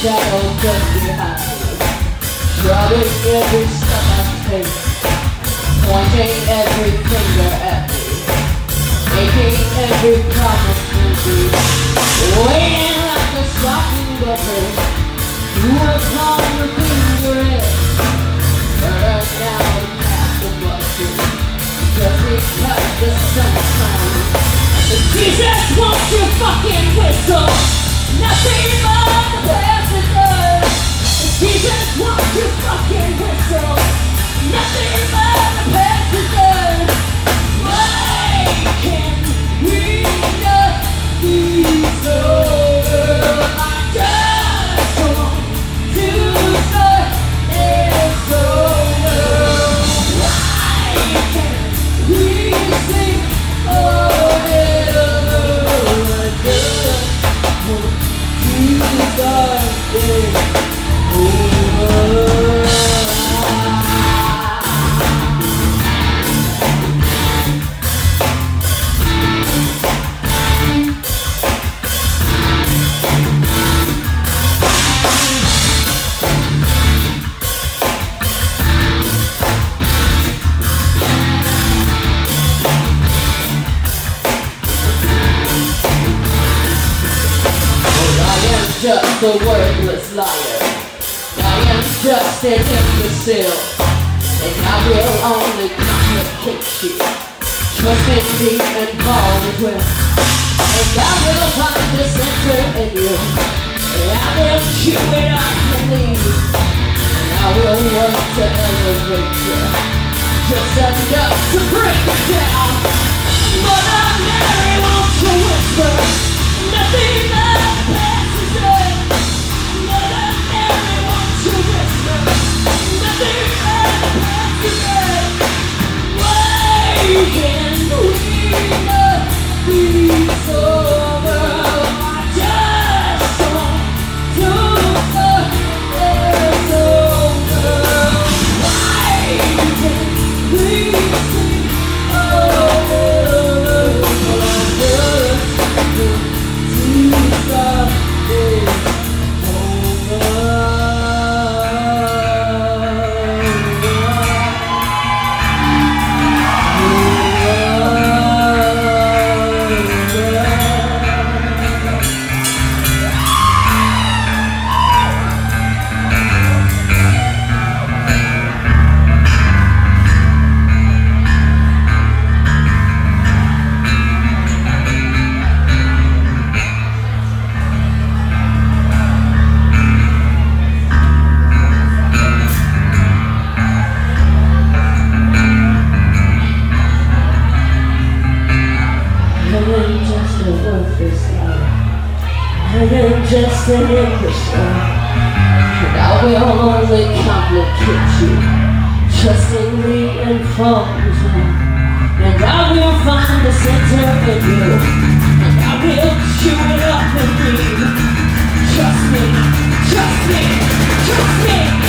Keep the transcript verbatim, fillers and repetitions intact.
shadow just behind me, shrugging every step I take, pointing every finger at me, making every promise to be, waiting like a shocking weapon to upon the finger end, burn down the path of blushes, just because the sun's shining. Jesus, won't you fucking whistle? Nothing but the passengers. Jesus, won't you fucking whistle? Nothing but the passengers. Why can't we just be sober? I just want to start it over. Why can't we sing over it over? I just want to start it over. Just a wordless liar. I am just an imbecile, and I will only complicate you. Trust in me and call it will, and I will find the center in you, and I will chew it up and leave, and I will work to elevate you, just enough to break it down. But I never want to whisper nothing but can we not be sober? I just want to start it over. Why can't we sing over? I just want to start it over. I am just an imbecile, and I will only complicate you. Trust in me and fall as well, and I will find the center in you, and I will chew it up and leave. Trust me, trust me, trust me.